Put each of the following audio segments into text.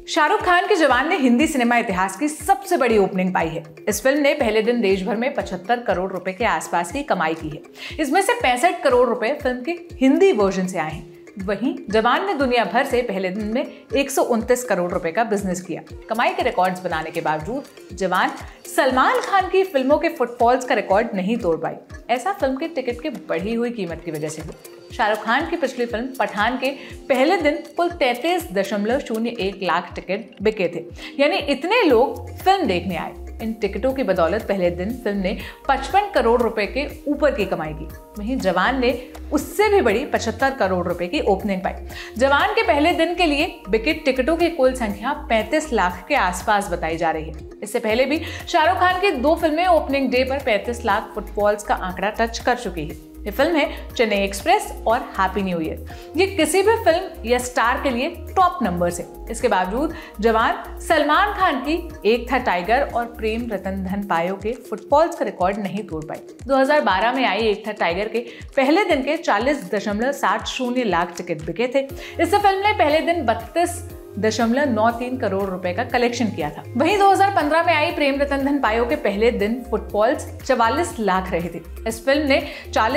शाहरुख खान की जवान ने हिंदी सिनेमा इतिहास की सबसे बड़ी ओपनिंग पाई है। इस फिल्म ने पहले दिन देश भर में 75 करोड़ रुपए के आसपास की कमाई की है। इसमें से 65 करोड़ रुपए फिल्म के हिंदी वर्जन से आए हैं। वहीं जवान ने दुनिया भर से पहले दिन में 129 करोड़ रुपए का बिजनेस किया। कमाई के रिकॉर्ड्स बनाने के बावजूद जवान सलमान खान की फिल्मों के फुटफॉल्स का रिकॉर्ड नहीं तोड़ पाई। ऐसा फिल्म के टिकट की बढ़ी हुई कीमत की वजह से हुआ। शाहरुख खान की पिछली फिल्म पठान के पहले दिन कुल 33.01 लाख टिकट बिके थे, यानी इतने लोग फिल्म देखने आए। इन टिकटों की बदौलत पहले दिन फिल्म ने 55 करोड़ रुपए के ऊपर की कमाई की। वहीं जवान ने उससे भी बड़ी 75 करोड़ रुपए की ओपनिंग पाई। जवान के पहले दिन के लिए बिके टिकटों की कुल संख्या 35 लाख के आसपास बताई जा रही है। इससे पहले भी शाहरुख खान की 2 फिल्में ओपनिंग डे पर 35 लाख फुटफॉल्स का आंकड़ा टच कर चुकी है। ये फिल्म है Chennai Express happy new year ईयर। ये किसी भी फिल्म या स्टार के लिए टॉप नंबर्स है। इसके बावजूद जवान सलमान खान की एक था टाइगर और प्रेम रतन धन पायो के फुटफॉल्स का रिकॉर्ड नहीं तोड़ पाई। 2012 में आई एक था टाइगर के पहले दिन के 40.70 लाख टिकट बिके थे। इससे फिल्म ने पहले दिन 32.93 करोड़ रुपए का कलेक्शन किया था। वहीं 2015 में आई प्रेम रतन धन पायो के पहले दिन फुटफॉल्स 44 लाख रहे थे। इस फिल्म ने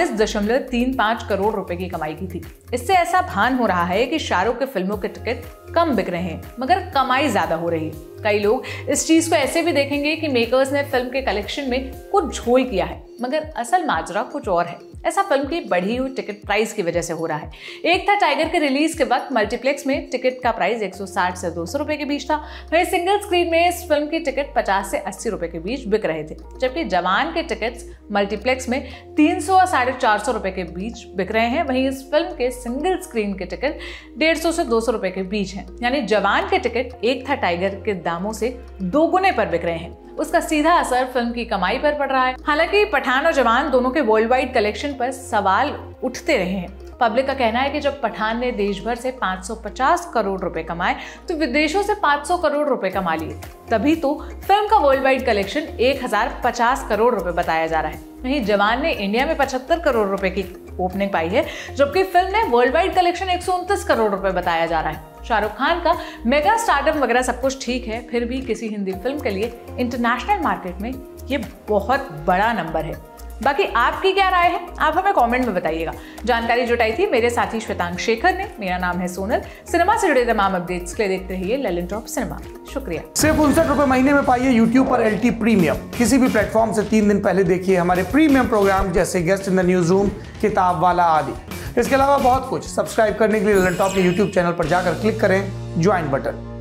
40.35 करोड़ रुपए की कमाई की थी। इससे ऐसा भान हो रहा है कि शाहरुख के फिल्मों के टिकट कम बिक रहे हैं मगर कमाई ज्यादा हो रही है। कई लोग इस चीज को ऐसे भी देखेंगे कि मेकर्स ने फिल्म के कलेक्शन में कुछ झोल किया है, मगर असल माजरा कुछ और है। ऐसा फिल्म की बढ़ी हुई टिकट प्राइस की वजह से हो रहा है। एक था टाइगर के रिलीज के वक्त मल्टीप्लेक्स में टिकट का प्राइस 160 से 200 रुपए के बीच था। वहीं सिंगल स्क्रीन में इस फिल्म की टिकट 50 से 80 रुपए के बीच बिक रहे थे, जबकि जवान के टिकट्स मल्टीप्लेक्स में 300 और 450 रुपए के बीच बिक रहे हैं। वहीं इस फिल्म के सिंगल स्क्रीन के टिकट 150 से 200 रुपए के बीच हैं। यानी जवान के टिकट एक था टाइगर के दामों से 2 गुने पर बिक रहे हैं। उसका सीधा असर फिल्म की कमाई पर पड़ रहा है। हालांकि पठान और जवान दोनों के वर्ल्ड वाइड कलेक्शन पर सवाल उठते रहे हैं। पब्लिक का कहना है कि जब पठान ने देश भर से 550 करोड़ रुपए कमाए तो विदेशों से 500 करोड़ रुपए कमा लिए, तभी तो फिल्म का वर्ल्ड वाइड कलेक्शन 1050 करोड़ रुपए बताया जा रहा है। वहीं जवान ने इंडिया में 75 करोड़ रुपए की ओपनिंग पाई है, जबकि फिल्म ने वर्ल्ड वाइड कलेक्शन 129 करोड़ रुपए बताया जा रहा है। शाहरुख खान का मेगा स्टारडम वगैरह सब कुछ ठीक है, फिर भी किसी हिंदी फिल्म के लिए इंटरनेशनल मार्केट में ये बहुत बड़ा नंबर है। बाकी आपकी क्या राय है, आप हमें कमेंट में बताइएगा। जानकारी जुटाई थी मेरे साथी श्वेतांग शेखर ने। मेरा नाम है सोनल। सिनेमा से जुड़े तमाम अपडेट्स के लिए देखते रहिए ललन टॉप सिनेमा। शुक्रिया। सिर्फ 59 रुपए महीने में पाइए YouTube पर LT प्रीमियम। किसी भी प्लेटफॉर्म से 3 दिन पहले देखिए हमारे प्रीमियम प्रोग्राम जैसे guest in the news room, किताब वाला आदि। इसके अलावा बहुत कुछ। सब्सक्राइब करने के लिए ललन टॉप के YouTube चैनल पर जाकर क्लिक करें ज्वाइन बटन।